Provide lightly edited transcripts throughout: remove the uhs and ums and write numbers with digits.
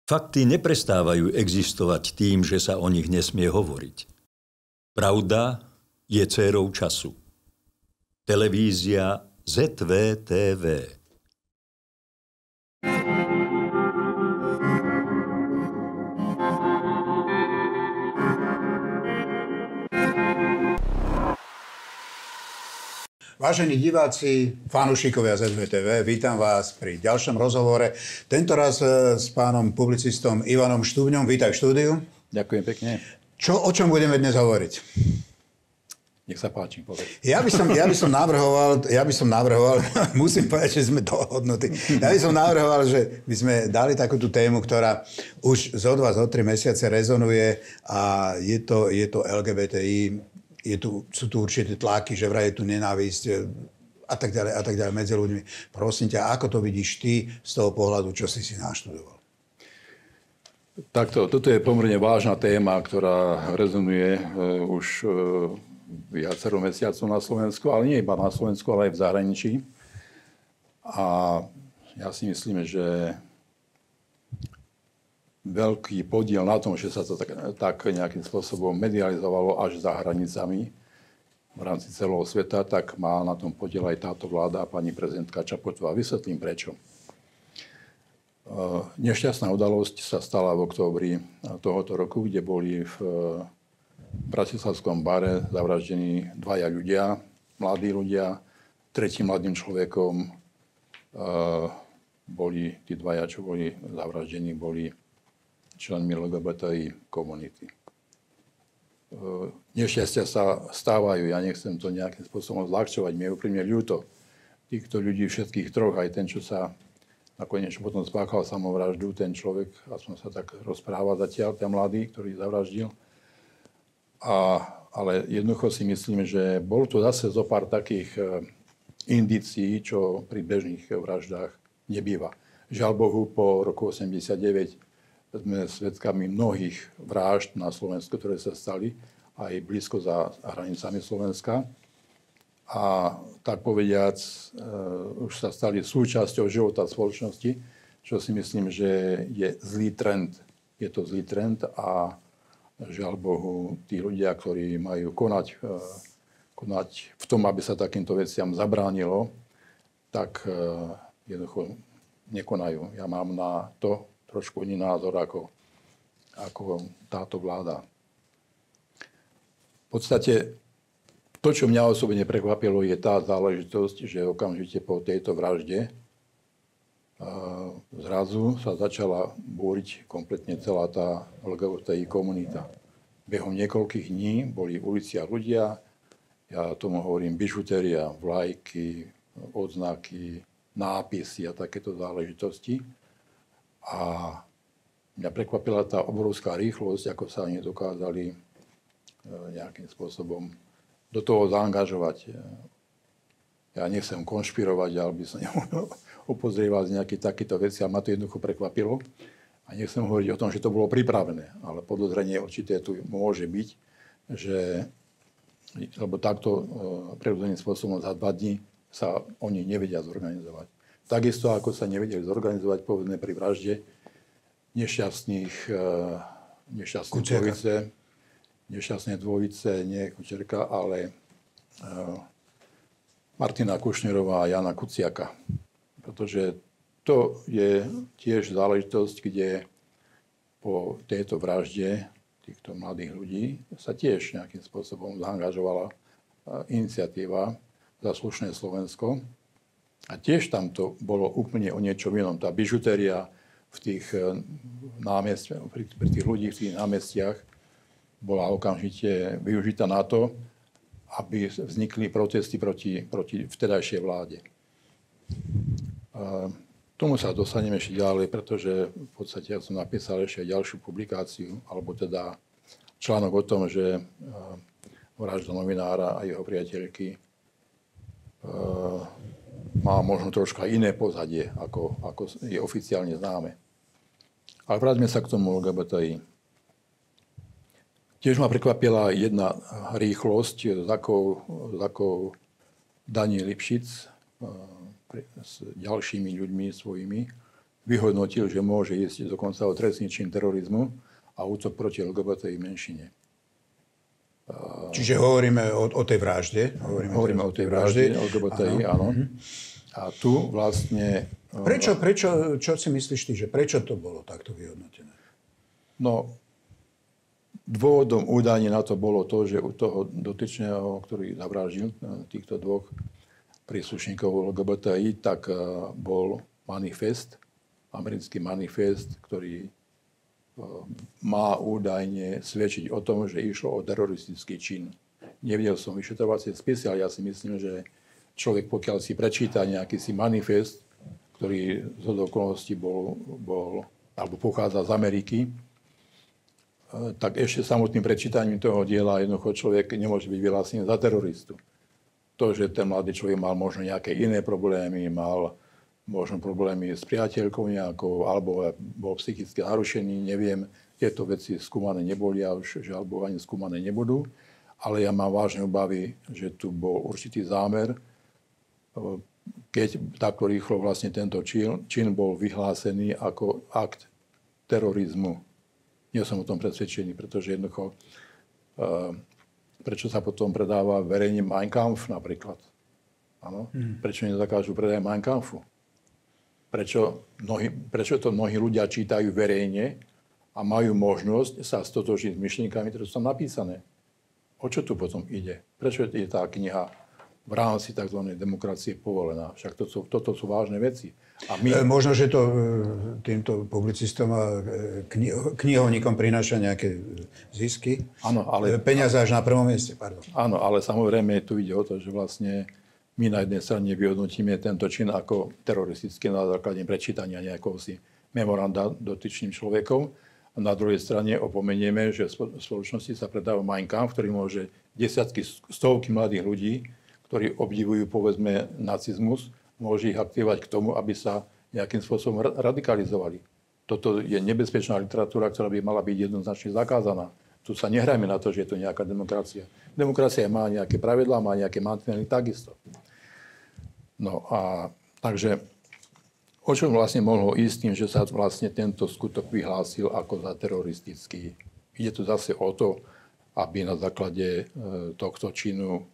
Fakty neprestávajú existovať tým, že sa o nich nesmie hovoriť. Pravda je dcérou času. Televízia ZVTV. Vážení diváci, fanúšikovia ZVTV, vítam vás pri ďalšom rozhovore. Tentoraz s pánom publicistom Ivanom Štúbňom. Vítaj v štúdiu. Ďakujem pekne. O čom budeme dnes hovoriť? Nech sa páči, povedz. Ja by som navrhoval, musím povedať, že sme dohodnutí. Ja by som navrhoval, že by sme dali takúto tému, ktorá už zo 3 mesiace rezonuje a je to LGBTI. Sú tu určité tlaky, že vraj je tu nenávisť a tak ďalej medzi ľuďmi. Prosím ťa, ako to vidíš ty z toho pohľadu, čo si naštudoval? Toto je pomerne vážna téma, ktorá rezonuje už viacero mesiacov na Slovensku, ale nie iba na Slovensku, ale aj v zahraničí. A ja si myslím, že veľký podiel na tom, že sa to tak nejakým spôsobom medializovalo až za hranicami v rámci celého sveta, tak má na tom podiel aj táto vláda a pani prezidentka Čaputová. Vysvetlím prečo. Nešťastná udalosť sa stala v októbri tohoto roku, kde boli v bratislavskom bare zavraždení dvaja ľudia, mladí ľudia. Tretím mladým človekom boli tí dvaja, čo boli zavraždení, boli členmi LGBTI komunity. Nešťastia sa stávajú, ja nechcem to nejakým spôsobom zľahčovať, mi je úprimne ľúto týchto ľudí, všetkých troch, aj ten, čo sa nakoniec potom spáchal samovraždu, ten človek, aspoň sa tak rozpráva zatiaľ, ten mladý, ktorý zavraždil. Ale jednoducho si myslím, že bolo to zase zo pár takých indícií, čo pri bežných vraždách nebýva. Žiaľ Bohu, po roku 89 sme svedkami mnohých vražd na Slovensku, ktoré sa stali aj blízko za hranicami Slovenska. A tak povediac, už sa stali súčasťou života spoločnosti, čo si myslím, že je zlý trend. Je to zlý trend a žiaľ Bohu, tí ľudia, ktorí majú konať v tom, aby sa takýmto veciam zabránilo, tak jednoducho nekonajú. Ja mám na to trošku iný názor ako táto vláda. V podstate to, čo mňa osobne prekvapilo, je tá záležitosť, že okamžite po tejto vražde zrazu sa začala búriť kompletne celá tá LGBTI komunita. Behom niekoľkých dní boli v uliciach ľudia, ja tomu hovorím bižutéria, vlajky, odznaky, nápisy a takéto záležitosti. A mňa prekvapila tá obrovská rýchlosť, ako sa oni dokázali nejakým spôsobom do toho zaangažovať. Ja nechcem konšpirovať, ale by som upozrieval z nejakých takýchto vecí a ma to jednoducho prekvapilo. A nechcem hovoriť o tom, že to bolo pripravené, ale podozrenie určite tu môže byť, že lebo takto prirodzeným spôsobom za 2 dní sa oni nevedia zorganizovať. Takisto, ako sa nevedeli zorganizovať, povedzme pri vražde nešťastné dvojice, nie Kučerka, ale Martina Kušnerová a Jana Kuciaka. Pretože to je tiež záležitosť, kde po tejto vražde týchto mladých ľudí sa tiež nejakým spôsobom zaangažovala iniciatíva Za slušné Slovensko. A tiež tam to bolo úplne o niečom inom. Tá bižutéria v tých námestiach, pri tých ľudí v tých námestiach bola okamžite využitá na to, aby vznikli protesty proti vtedajšej vláde. Tomu sa dostaneme ešte ďalej, pretože v podstate ja som napísal ešte ďalšiu publikáciu, alebo teda článok o tom, že vražda novinára a jeho priateľky má možno troška iné pozadie, ako je oficiálne známe. Ale vráťme sa k tomu LGBTI. Tiež ma prekvapila jedna rýchlosť, s akou Dani Lipšic s ďalšími ľuďmi svojimi vyhodnotil, že môže ísť dokonca o trestný čin terorizmu a útok proti LGBTI menšine. Čiže hovoríme o tej vražde. Hovoríme o tej vražde LGBTI, áno. A tu vlastne... Prečo, čo si myslíš ty, že prečo to bolo takto vyhodnotené? No, dôvodom údajne na to bolo to, že u toho dotyčného, ktorý zavraždil týchto dvoch príslušníkov LGBTI, tak bol manifest, americký manifest, ktorý má údajne svedčiť o tom, že išlo o teroristický čin. Nevidel som vyšetrovacie spisy, ale ja si myslím, že človek, pokiaľ si prečíta nejaký si manifest, ktorý z okolností bol alebo pochádza z Ameriky, tak ešte samotným prečítaním toho diela jednoducho človek nemôže byť vyhlásený za teroristu. To, že ten mladý človek mal možno nejaké iné problémy, mal možno problémy s priateľkou nejakou, alebo bol psychicky narušený, neviem. Tieto veci skúmané neboli a už žiaľ Bohu ani skúmané nebudú. Ale ja mám vážne obavy, že tu bol určitý zámer, keď takto rýchlo vlastne tento čin bol vyhlásený ako akt terorizmu. Nie som o tom presvedčený, pretože jednoducho, prečo sa potom predáva verejne Mein Kampf napríklad? Áno? Prečo nezakážu predaj Mein Kampfu? Prečo to mnohí ľudia čítajú verejne a majú možnosť sa stotožniť s myšlienkami, ktoré sú tam napísané? O čo tu potom ide? Prečo je tá kniha v rámci tzv. Demokracie povolená? Však toto sú vážne veci. A možno, že to týmto publicistom a knihovníkom prináša nejaké zisky. Áno, ale... Peniaze až na prvom mieste, pardon. Áno, ale samozrejme tu ide o to, že vlastne my na jednej strane vyhodnotíme tento čin ako teroristický na základe prečítania nejakého si memoranda dotyčným človekom. A na druhej strane opomenieme, že v spoločnosti sa predáva Mein Kampf, ktorý môže desiatky, stovky mladých ľudí, ktorí obdivujú, povedzme, nacizmus, môže ich aktivovať k tomu, aby sa nejakým spôsobom radikalizovali. Toto je nebezpečná literatúra, ktorá by mala byť jednoznačne zakázaná. Tu sa nehrajme na to, že je to nejaká demokracia. Demokracia má nejaké pravidlá, má nejaké mantinely takisto. No a takže o čom vlastne mohlo ísť tým, že sa vlastne tento skutok vyhlásil ako za teroristický? Ide tu zase o to, aby na základe tohto činu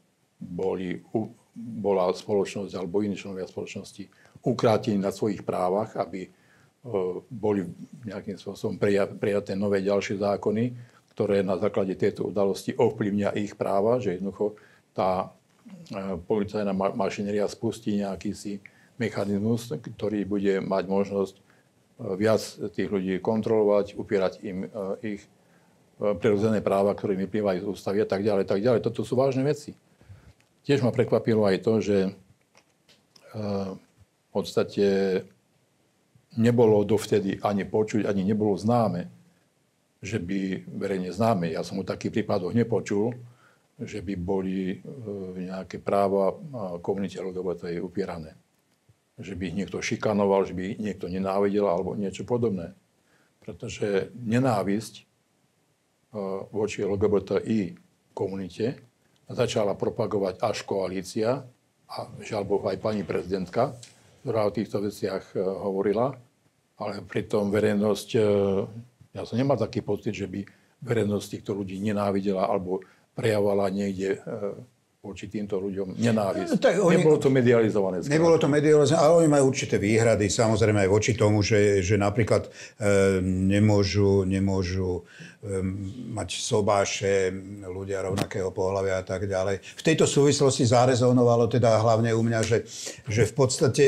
bola spoločnosť alebo iní členovia spoločnosti ukrátení na svojich právach, aby boli nejakým spôsobom prijaté nové ďalšie zákony, ktoré na základe tejto udalosti ovplyvnia ich práva, že jednoducho tá policajná mašinéria spustí nejaký si mechanizmus, ktorý bude mať možnosť viac tých ľudí kontrolovať, upierať im ich prirodzené práva, ktoré vyplývajú z ústavy a tak ďalej, tak ďalej. Toto sú vážne veci. Tiež ma prekvapilo aj to, že v podstate nebolo dovtedy ani počuť, ani nebolo známe, že by verejne známe. Ja som o takých prípadoch nepočul, že by boli nejaké práva komunite LGBTI upierané. Že by ich niekto šikanoval, že by ich niekto nenávidel alebo niečo podobné. Pretože nenávisť voči LGBTI komunite začala propagovať až koalícia a žiaľ Bohu aj pani prezidentka, ktorá o týchto veciach hovorila, ale pritom verejnosť, ja som nemal taký pocit, že by verejnosť týchto ľudí nenávidela alebo prejavovala niekde voči týmto ľuďom nenávisť. Nebolo to medializované. Nebolo to medializované, ale oni majú určité výhrady, samozrejme aj voči tomu, že napríklad nemôžu mať sobáše, ľudia rovnakého pohlavia a tak ďalej. V tejto súvislosti zarezonovalo teda hlavne u mňa, že v podstate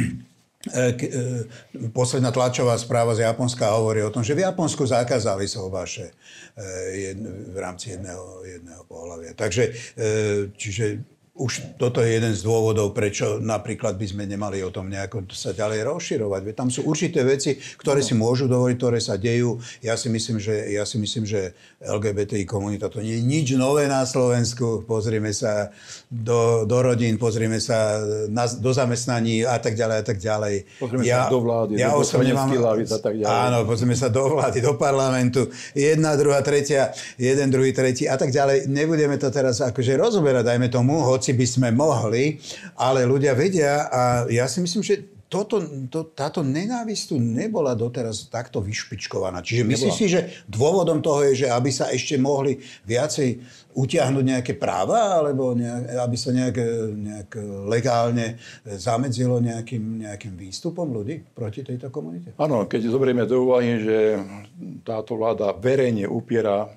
posledná tlačová správa z Japonska hovorí o tom, že v Japonsku zakázali sobáše v rámci jedného pohlavia. Takže, čiže už toto je jeden z dôvodov, prečo napríklad by sme nemali o tom nejako sa ďalej rozširovať. Veď tam sú určité veci, ktoré si môžu dovoliť, ktoré sa dejú. Ja si myslím, že LGBTI komunita to nie je nič nové na Slovensku. Pozrime sa do rodín, pozrime sa do zamestnaní a tak ďalej a tak ďalej. Pozrime sa do vlády, do poslaneckých lavíc a tak ďalej. Áno, pozrime sa do vlády, do parlamentu. Jedna, druhá, tretia, jeden, druhý, tretí a tak ďalej. Nebudeme to teraz akože rozoberať, dajme tomu, hoci by sme mohli, ale ľudia vedia a ja si myslím, že táto nenávisť tu nebola doteraz takto vyšpičkovaná. Čiže myslíš si, že dôvodom toho je, že aby sa ešte mohli viacej utiahnuť nejaké práva, alebo aby sa nejak legálne zamedzilo nejakým výstupom ľudí proti tejto komunite? Áno, keď zoberieme do úvahy, že táto vláda verejne upiera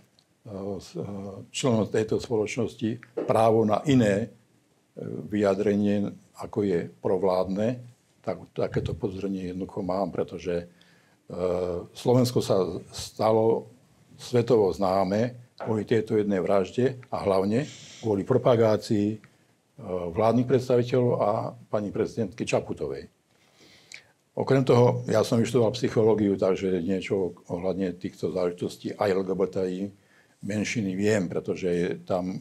členom tejto spoločnosti právo na iné vyjadrenie, ako je provládne, tak takéto pozrenie jednoducho mám, pretože Slovensko sa stalo svetovo známe kvôli tejto jednej vražde a hlavne kvôli propagácii vládnych predstaviteľov a pani prezidentky Čaputovej. Okrem toho, ja som vyštudoval psychológiu, takže niečo ohľadne týchto záležitostí aj LGBTI menšiny viem, pretože tam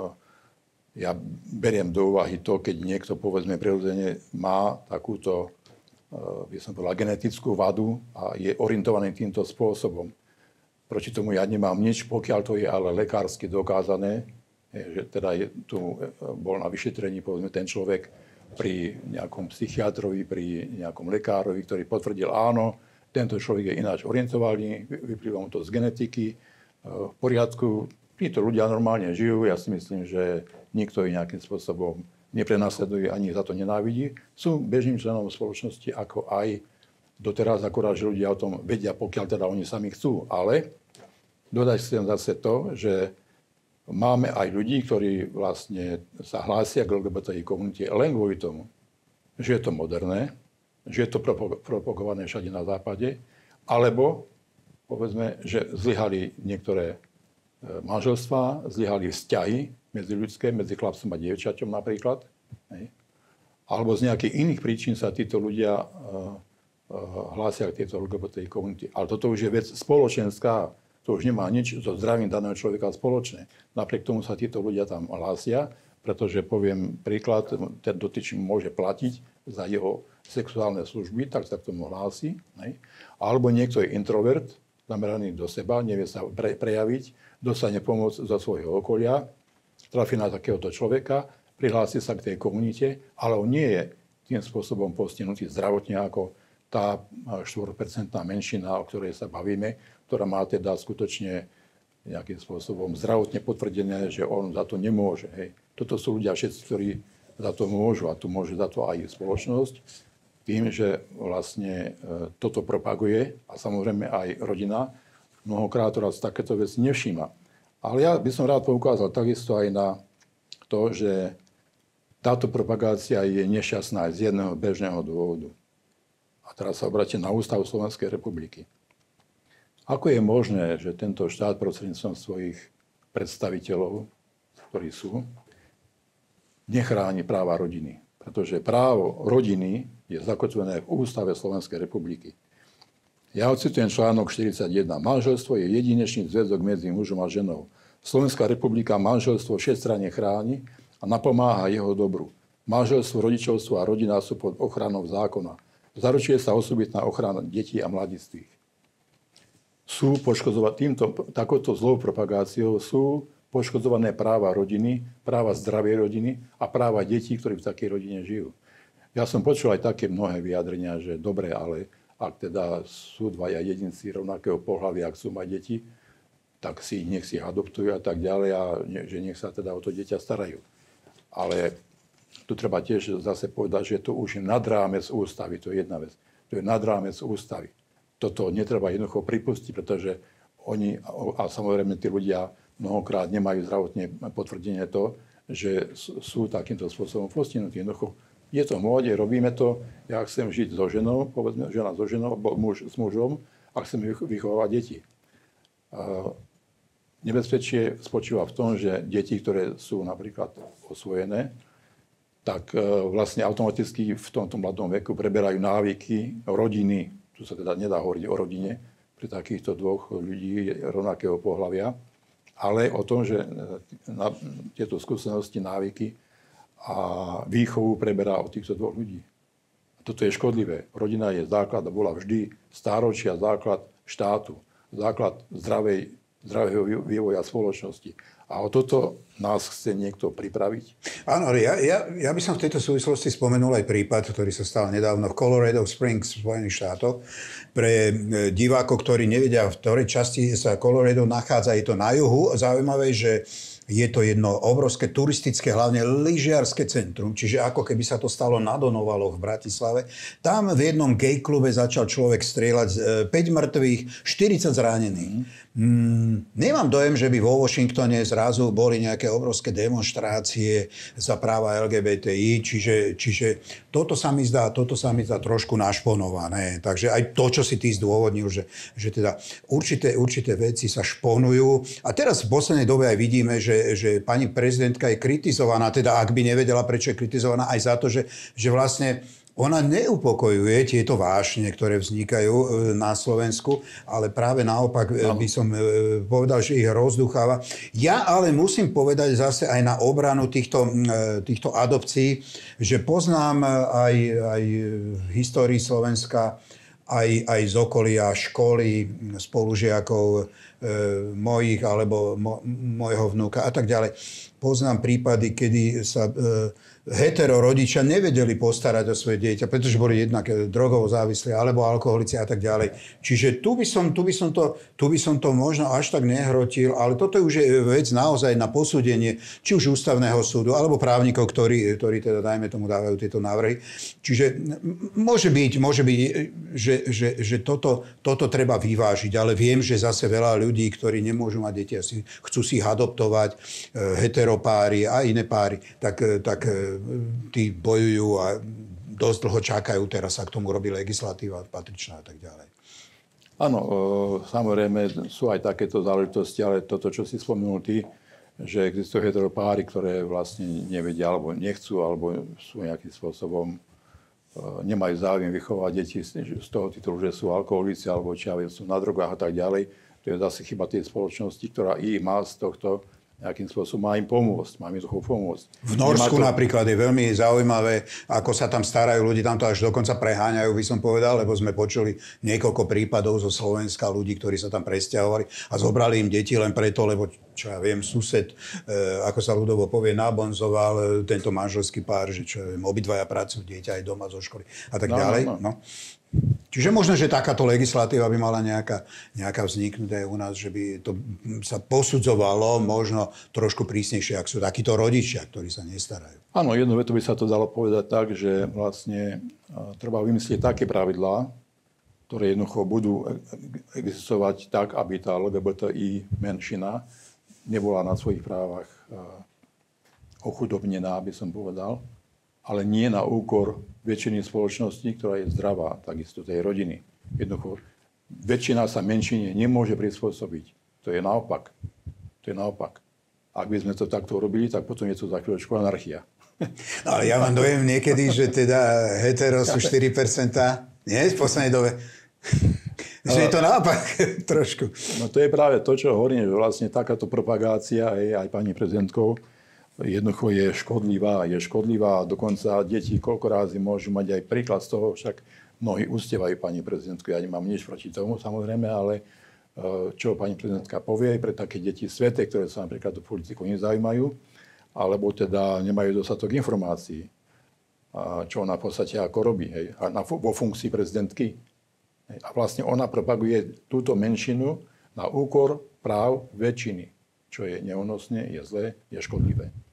ja beriem do úvahy to, keď niekto, povedzme, prirodzene má takúto, by som povedal, genetickú vadu a je orientovaný týmto spôsobom. Proti tomu ja nemám nič, pokiaľ to je ale lekársky dokázané, že teda tu bol na vyšetrení, povedzme, ten človek pri nejakom psychiatrovi, pri nejakom lekárovi, ktorý potvrdil, áno, tento človek je ináč orientovaný, vyplýva mu to z genetiky, v poriadku, títo ľudia normálne žijú, ja si myslím, že nikto ich nejakým spôsobom neprenasleduje ani za to nenávidí. Sú bežným členom spoločnosti, ako aj doteraz, akorát, že ľudia o tom vedia, pokiaľ teda oni sami chcú. Ale dodať chcem zase to, že máme aj ľudí, ktorí vlastne sa hlásia k LGBTI komunite len kvôli tomu, že je to moderné, že je to propagované všade na západe, alebo povedzme, že zlyhali niektoré manželstvá, zlyhali vzťahy medziľudské, medzi chlapcom a dievčaťom napríklad. Alebo z nejakých iných príčin sa títo ľudia hlásia k tejto LGBTI komunite. Ale toto už je vec spoločenská, to už nemá nič so zdravím daného človeka spoločné. Napriek tomu sa títo ľudia tam hlásia, pretože poviem príklad, ten dotyčný môže platiť za jeho sexuálne služby, tak sa k tomu hlási. Alebo niekto je introvert, zameraný do seba, nevie sa prejaviť, dostane pomoc zo svojho okolia, trafí na takéhoto človeka, prihlási sa k tej komunite, ale on nie je tým spôsobom postihnutý zdravotne ako tá 4% menšina, o ktorej sa bavíme, ktorá má teda skutočne nejakým spôsobom zdravotne potvrdené, že on za to nemôže. Toto sú ľudia všetci, ktorí za to môžu a tu môže za to aj spoločnosť. Tým, že vlastne toto propaguje a samozrejme aj rodina, mnohokrát raz takéto veci nevšíma. Ale ja by som rád poukázal takisto aj na to, že táto propagácia je nešťastná aj z jedného bežného dôvodu. A teraz sa obrátim na Ústavu Slovenskej republiky. Ako je možné, že tento štát prostredníctvom svojich predstaviteľov, ktorí sú, nechráni práva rodiny? Pretože právo rodiny je zakotvené v Ústave Slovenskej republiky. Ja ocitujem článok 41. Manželstvo je jedinečný zväzok medzi mužom a ženou. Slovenská republika manželstvo všestranne chráni a napomáha jeho dobru. Manželstvo, rodičovstvo a rodina sú pod ochranou zákona. Zaručuje sa osobitná ochrana detí a mladistvých. Sú takouto zlou propagáciou sú poškodzované práva rodiny, práva zdravej rodiny a práva detí, ktorí v takej rodine žijú. Ja som počul aj také mnohé vyjadrenia, že dobre, ale ak teda sú dvaja jedinci rovnakého pohlavia, ak sú mať deti, tak nech si ich adoptujú a tak ďalej a že nech sa teda o to dieťa starajú. Ale tu treba tiež zase povedať, že to už je nad rámec ústavy, to je jedna vec. To je nad rámec ústavy. Toto netreba jednoducho pripustiť, pretože oni, a samozrejme tí ľudia mnohokrát nemajú zdravotne potvrdenie to, že sú takýmto spôsobom postihnutí. Jednoducho je to v móde, robíme to, ja chcem žiť so ženou, povedzme žena so ženou, muž s mužom a chcem vychovávať deti. Nebezpečie spočíva v tom, že deti, ktoré sú napríklad osvojené, tak vlastne automaticky v tomto mladom veku preberajú návyky rodiny. Tu sa teda nedá hovoriť o rodine pri takýchto dvoch ľudí rovnakého pohlavia, ale o tom, že tieto skúsenosti, návyky a výchovu preberá od týchto dvoch ľudí. Toto je škodlivé. Rodina je základ a bola vždy stáročia základ štátu, základ zdravého vývoja spoločnosti. A o toto nás chce niekto pripraviť? Áno, ja by som v tejto súvislosti spomenul aj prípad, ktorý sa stal nedávno v Colorado Springs v Spojených štátoch. Pre divákov, ktorí nevedia, v ktorej časti sa Colorado nachádza, je to na juhu. Zaujímavé, že je to jedno obrovské turistické, hlavne lyžiarske centrum, čiže ako keby sa to stalo na Donovaloch v Bratislave. Tam v jednom gay klube začal človek strieľať 5 mŕtvych, 40 zranených. Nemám dojem, že by vo Washingtone zrazu boli nejaké obrovské demonštrácie za práva LGBTI, čiže toto sa mi zdá trošku našponované. Takže aj to, čo si ty zdôvodnil, že teda určité veci sa šponujú. A teraz v poslednej dobe aj vidíme, že pani prezidentka je kritizovaná, teda ak by nevedela, prečo je kritizovaná, aj za to, že vlastne ona neupokojuje tieto vášne, ktoré vznikajú na Slovensku, ale práve naopak by som povedal, že ich rozducháva. Ja ale musím povedať zase aj na obranu týchto adopcií, že poznám aj v histórii Slovenska, aj z okolia školy, spolužiakov mojich alebo mojho vnúka a tak ďalej. Poznám prípady, kedy sa hetero rodičia nevedeli postarať o svoje dieťa, pretože boli jednak drogovo závislí alebo alkoholici a tak ďalej. Čiže tu by som to možno až tak nehrotil, ale toto už je vec naozaj na posúdenie či už ústavného súdu alebo právnikov, ktorí teda dajme tomu dávajú tieto návrhy. Čiže môže byť, že toto treba vyvážiť, ale viem, že zase veľa ľudí, ktorí nemôžu mať deti, chcú si ich adoptovať, heteropáry a iné páry, tak tí bojujú a dosť dlho čakajú, teraz sa k tomu robí legislatíva patričná a tak ďalej. Áno, samozrejme sú aj takéto záležitosti, ale toto, čo si spomenul ty, že existujú heteropáry, ktoré vlastne nevedia, alebo nechcú, alebo sú nejakým spôsobom, nemajú záujem vychovať deti z toho titulu, že sú alkoholici, alebo či sú na drogách a tak ďalej. To je zase chyba tej spoločnosti, ktorá ich má z tohto nejakým spôsobom má im trochu pomôcť. V Norsku napríklad je veľmi zaujímavé, ako sa tam starajú ľudí, tam to až dokonca preháňajú, by som povedal, lebo sme počuli niekoľko prípadov zo Slovenska ľudí, ktorí sa tam presťahovali a zobrali im deti len preto, lebo čo ja viem, sused, ako sa ľudovo povie, nabonzoval tento manželský pár, že čo ja viem, obidvaja pracujú, dieťa aj doma zo školy a tak ďalej. No. Čiže možno, že takáto legislatíva by mala nejaká vzniknúť aj u nás, že by to sa posudzovalo možno trošku prísnejšie, ak sú takíto rodičia, ktorí sa nestarajú. Áno, jednu vetu by sa to dalo povedať tak, že vlastne treba vymyslieť také pravidlá, ktoré jednoducho budú existovať tak, aby tá LGBTI menšina nebola na svojich právach ochudobnená, by som povedal, ale nie na úkor väčšiny spoločnosti, ktorá je zdravá, takisto tej rodiny. Jednoducho, väčšina sa menšine nemôže prispôsobiť. To je naopak. Ak by sme to takto urobili, tak potom je to za chvíľočku anarchia. No, ale ja mám dojem niekedy, že teda hetero sú 4%, nie? V poslednej dobe. Že je to naopak trošku. No to je práve to, čo hovorím, že vlastne takáto propagácia aj pani prezidentkou jednoducho je škodlivá. Dokonca deti koľko rázy môžu mať aj príklad z toho, však mnohí uctievajú pani prezidentku. Ja nemám nič proti tomu, samozrejme, ale čo pani prezidentka povie pre také deti svete, ktoré sa napríklad do politiku nezaujímajú, alebo teda nemajú dostatok informácií, čo ona v podstate ako robí, hej, vo funkcii prezidentky. Hej. A vlastne ona propaguje túto menšinu na úkor práv väčšiny, čo je neúnosné, je zlé, je škodlivé.